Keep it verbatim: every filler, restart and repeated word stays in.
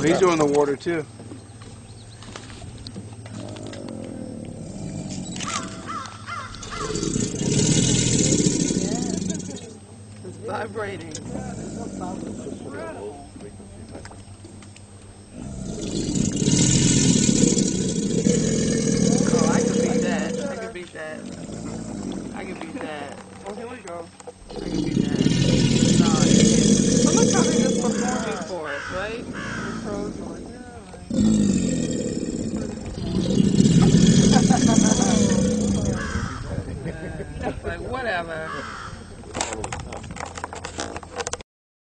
He's doing the water too. It's vibrating. Oh, I could beat that. I could beat that. I could beat that. Oh, here we go. I could beat that. No, I can't. But look how they just performing for us, right? The pros are like, yeah, like, like whatever.